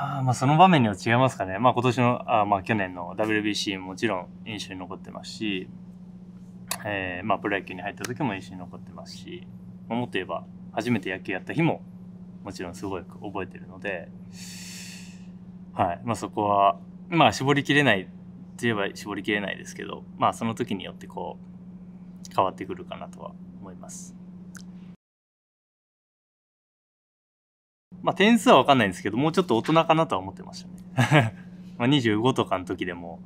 その場面には違いますかね。今年の、去年の WBC ももちろん印象に残ってますし、プロ野球に入った時も印象に残ってますし、もっと言えば初めて野球やった日ももちろんすごい覚えてるので、そこは絞りきれないと言えば絞りきれないですけど、その時によって変わってくるかなとは思います。点数は分かんないんですけど、もうちょっと大人かなとは思ってましたね。25とかの時でも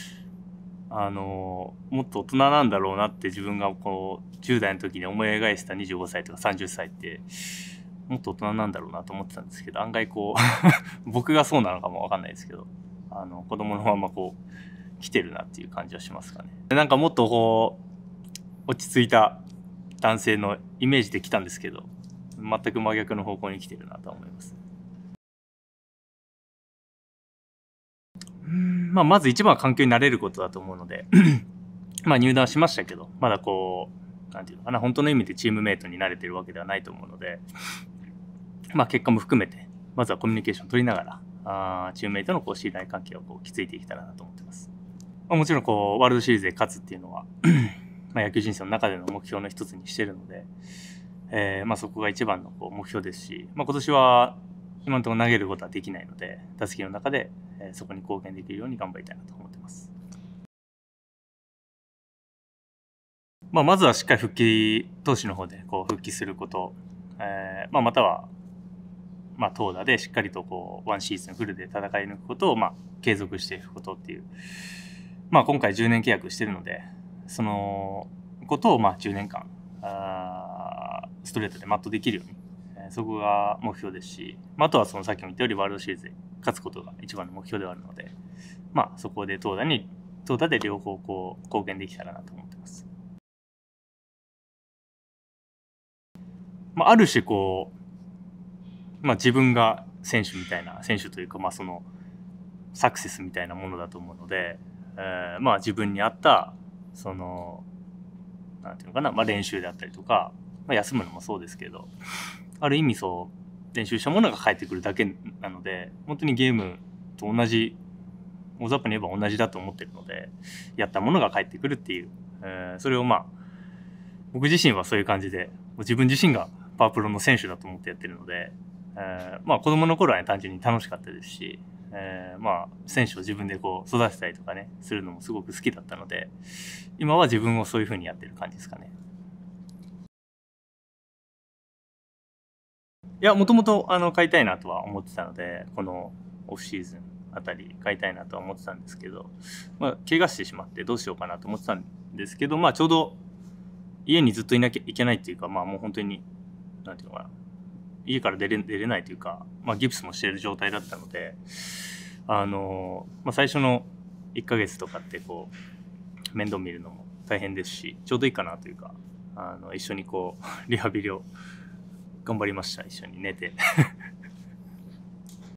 もっと大人なんだろうなって自分が10代の時に思い描いてた25歳とか30歳ってもっと大人なんだろうなと思ってたんですけど、案外僕がそうなのかも分かんないですけど、子供のまま来てるなっていう感じはしますかね。なんかもっと落ち着いた男性のイメージで来たんですけど、全く真逆の方向に来てるなと思います。まず一番は環境に慣れることだと思うので入団しましたけど、まだなんていうのかな、本当の意味でチームメイトに慣れてるわけではないと思うので、結果も含めてまずはコミュニケーションを取りながらチームメイトの信頼関係を築いていけたらなと思ってます。もちろんワールドシリーズで勝つっていうのは野球人生の中での目標の一つにしてるので、そこが一番の目標ですし、今年は今のところ投げることはできないので、打席の中でそこに貢献できるように頑張りたいなと思ってます。まずはしっかり投手の方で復帰すること、または投打でしっかりとワンシーズンフルで戦い抜くことを継続していくことっていう、今回10年契約してるので、そのことを10年間ストレートで全うできるように、そこが目標ですし、あとはさっきも言ったようにワールドシリーズで勝つことが一番の目標ではあるので、そこで投打で両方貢献できたらなと思ってます。ある種自分が選手みたいな、選手というかそのサクセスみたいなものだと思うので、自分に合ったそのなんていうのかな、練習であったりとか、休むのもそうですけど、ある意味練習したものが返ってくるだけなので、本当にゲームと同じ、大雑把に言えば同じだと思ってるので、やったものが返ってくるっていう、それを僕自身はそういう感じで、自分自身がパワープロの選手だと思ってやってるので、子供の頃はね、単純に楽しかったですし、選手を自分で育てたりとかねするのもすごく好きだったので、今は自分をそういう風にやってる感じですかね。いや、もともと買いたいなとは思ってたので、このオフシーズンあたり買いたいなとは思ってたんですけど、怪我してしまってどうしようかなと思ってたんですけど、ちょうど家にずっといなきゃいけないっていうか、もう本当になんていうのかな、家から出れないというか、ギプスもしている状態だったので、最初の1ヶ月とかって面倒見るのも大変ですし、ちょうどいいかなというか、一緒にリハビリを頑張りました。一緒に寝て